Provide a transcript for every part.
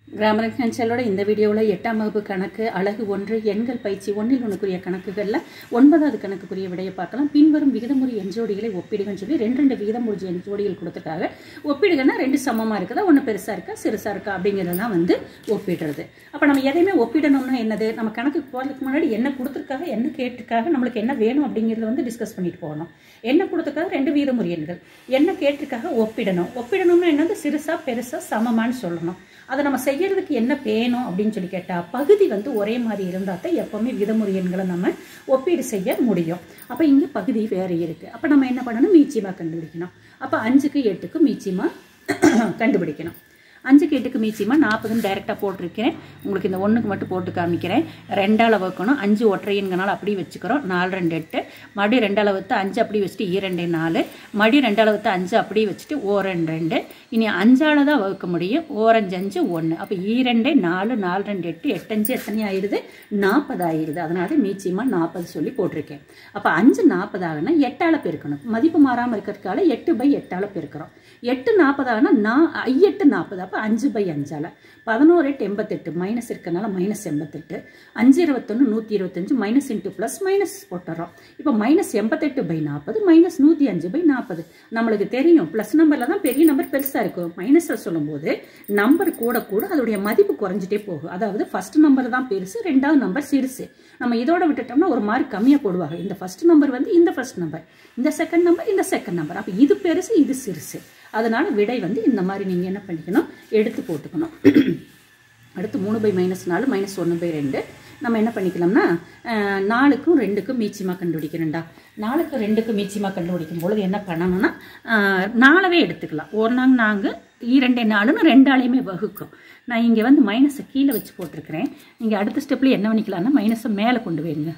Grammar எக்ஸ்டென்ஷனோட இந்த வீடியோவில் 8ஆம் வகுப்பு கணக்கு அலகு 1 எண்கள் பயிற்சி 1 ஒன்றுக்குரிய கணக்குகளில் 9வது கணக்குக்குரிய விடையை பார்க்கலாம். பின்வரும் விகிதமுறை எண்ஜோடிகளை ஒப்பிடுகன்னு சொல்லி ரெண்டு விகிதமுறை எண்ஜோடிகள் கொடுத்துருக்காங்க. ஒப்பிடுகன்னா ரெண்டு சமமாக இருக்குதா, ஒன்று பெருசாக இருக்கா சிறுசாக இருக்கா அப்படிங்கிறதான் ஒப்பிடுறது. அப்போ நம்ம எதையுமே ஒப்பிடணும்னா என்னது, நம்ம கணக்கு போகிறதுக்கு முன்னாடி என்ன கொடுத்துருக்காங்க, என்ன கேட்டிருக்காங்க, நம்மளுக்கு என்ன வேணும் அப்படிங்கிறத டிஸ்கஸ் பண்ணிட்டு போகணும். என்ன கொடுத்துருக்காங்க, ரெண்டு விகிதமுறை எண்கள், என்ன கேட்டிருக்காங்க ஒப்பிடணும். ஒப்பிடணும்னா என்னது, சிறுசா பெருசா சமமானு சொல்லணும். அதை நம்ம செய்யறதுக்கு என்ன வேணும் அப்படின்னு சொல்லி கேட்டால், பகுதி ஒரே மாதிரி இருந்தால் தான் எப்பவுமே விகிதமுறை எண்களை நம்ம ஒப்பீடு செய்ய முடியும். அப்போ இங்கே பகுதி வேறு இருக்குது. அப்போ நம்ம என்ன பண்ணணும், மீச்சியமாக கண்டுபிடிக்கணும். அப்போ 5க்கு 8க்கு மீச்சியமாக கண்டுபிடிக்கணும். 5க்கு 8க்கு மீச்சியமாக 40ன்னு டைரெக்டாக போட்டிருக்கேன். உங்களுக்கு இந்த 1க்கு மட்டும் போட்டு காமிக்கிறேன். 2ஆல் வகுக்கணும். 5 ஒற்றை எண்களால் அப்படியே வச்சுக்கிறோம். 4 2 8 மறுபடியும் 2ஆல் வகுத்து 5 அப்படியே வச்சுட்டு 2 4 மறுபடியும் 2ஆல் வகுத்து 5 அப்படியே வச்சுட்டு 1 2 இனி 5ஆல் தான் வகுக்க முடியும். 1 5 1 அப்போ 2 4 4 2 8 8 5 எத்தனை ஆயிடுது, 40 ஆயிடுது. அதனால மீச்சியமாக 40 சொல்லி போட்டிருக்கேன். அப்போ 5 40 ஆகுனா 8ஆல் பெருக்கணும். மதிப்பு மாறாமல் இருக்கிறதுக்காக 8/8ஆல் பெருக்கிறோம். 8 40 ஆகுனா 8 40. அப்போ 5/5ஆல் 11 8 88 மைனஸ் இருக்கனால minus 88. 5 21 125 minus into plus minus போட்டுறோம். இப்போ மைனஸ் 88/40 மைனஸ் 105/40. நம்மளுக்கு தெரியும் ப்ளஸ் நம்பரில் தான் பெரிய நம்பர் பெருசாக இருக்கும். மைனஸில் சொல்லும்போது நம்பர் கூட கூட அதோடைய மதிப்பு குறைஞ்சிட்டே போகும். அதாவது ஃபர்ஸ்ட் நம்பர் தான் பெருசு, ரெண்டாவது நம்பர் சிறுசு. நம்ம இதோட விட்டுட்டோம்னா ஒரு மார்க் கம்மியாக போடுவாங்க. இந்த ஃபர்ஸ்ட் நம்பர் இந்த ஃபர்ஸ்ட் நம்பர், இந்த செகண்ட் நம்பர் இந்த செகண்ட் நம்பர். அப்போ இது பெருசு இது சிறுசு. அதனால விடை இந்த மாதிரி நீங்கள் என்ன பண்ணிக்கணும், எடுத்து போட்டுக்கணும். அடுத்து 3/-4 -1/2 நம்ம என்ன பண்ணிக்கலாம்னா 4க்கும் 2க்கும் மீச்சியமாக கண்டுபிடிக்கணும்டா. 4க்கு 2க்கும் மீச்சியமாக கண்டுபிடிக்கும் பொழுது என்ன பண்ணணும்னா 4வே எடுத்துக்கலாம். ஒரு நாங்கள் 2 4ன்னு 2ஆலையுமே வகுக்கும். நான் இங்கே மைனஸை கீழே வச்சு போட்டிருக்கிறேன். நீங்கள் அடுத்த ஸ்டெப்பில் என்ன பண்ணிக்கலாம்னா மைனஸை மேலே கொண்டு போயிருங்க.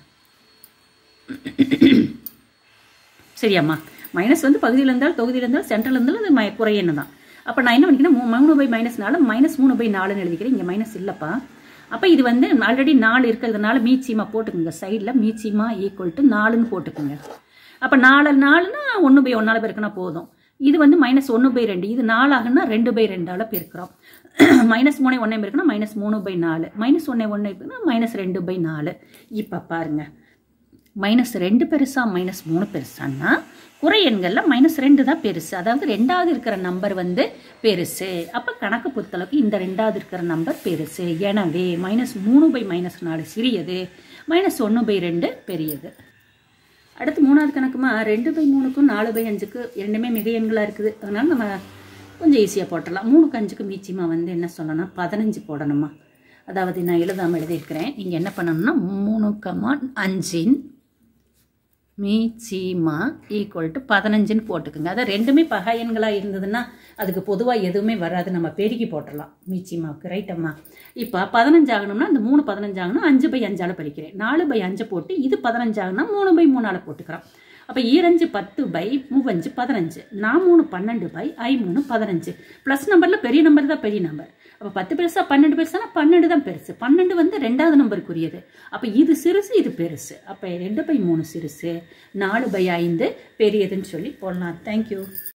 சரியாம்மா, மைனஸ் பகுதியில் இருந்தாலும் தொகுதியில் இருந்தாலும் சென்ட்ரல் இருந்தாலும் அது குறை என்ன தான். அப்போ நான் என்ன பண்ணிக்கிறேன், 3/-4 -3/4ன்னு எழுதிக்கிறேன். இங்கே மைனஸ் இல்லைப்பா. அப்போ இது ஆல்ரெடி 4 இருக்கிறதுனால மீச்சியமாக போட்டுக்கோங்க. சைடில் மீச்சியமாக ஈக்குவல் டு 4ன்னு போட்டுக்கோங்க. அப்போ 4 4ன்னா 1/1ஆல் பெருக்கினா போதும். இது -1/2. இது 4 ஆகுன்னா 2/2ஆல் பெருக்கிறோம். -3 1 பெருக்கினா -3/4 -1 1 இருக்குன்னா -2/4. இப்போ பாருங்க, -2 பெருசா -3 பெருசான்னா குறை எண்களில் -2 தான் பெருசு. அதாவது 2வது இருக்கிற நம்பர் பெருசு. அப்போ கணக்கு பொறுத்தளவுக்கு இந்த 2வது இருக்கிற நம்பர் பெருசு. எனவே -3/-4 சிறியது, -1/2 பெரியது. அடுத்து 3வது கணக்குமா 2/3க்கும் 4/5க்கு இரண்டுமே மிக எண்களாக இருக்குது. அதனால நம்ம கொஞ்சம் ஈஸியாக போட்டுடலாம். 3க்கு 5க்கு மீச்சியமாக என்ன சொல்லணும்னா 15 போடணுமா. அதாவது நான் எழுதாமல் எழுதியிருக்கிறேன். நீங்கள் என்ன பண்ணணும்னா 3,5 மீச்சியமா ஈக்குவல் டு 15ன்னு போட்டுக்குங்க. அதாவது ரெண்டுமே பகா எண்களாக இருந்ததுன்னா அதுக்கு பொதுவாக எதுவுமே வராது, நம்ம பெருக்கி போட்டுடலாம் மீச்சியமாவுக்கு. ரைட்டம்மா. இப்போ 15 ஆகணும்னா இந்த 3 15 ஆகணும். 5/5ஆல் படிக்கிறேன். 4/5 போட்டு இது 15 ஆகுனா 3/3ஆல் போட்டுக்கிறோம். அப்போ 2 10/3 15. 4 12/3 15. ப்ளஸ் நம்பரில் பெரிய நம்பர் தான் பெரிய நம்பர். அப்போ 10 பெருசா 12 பெருசானா 12 தான் பெருசு. 12 2வது நம்பருக்குரியது. அப்போ இது சிறுசு இது பெருசு. அப்போ 2/3 சிறுசு, 4/5 பெரியதுன்னு சொல்லி போடலாம். தேங்க்யூ.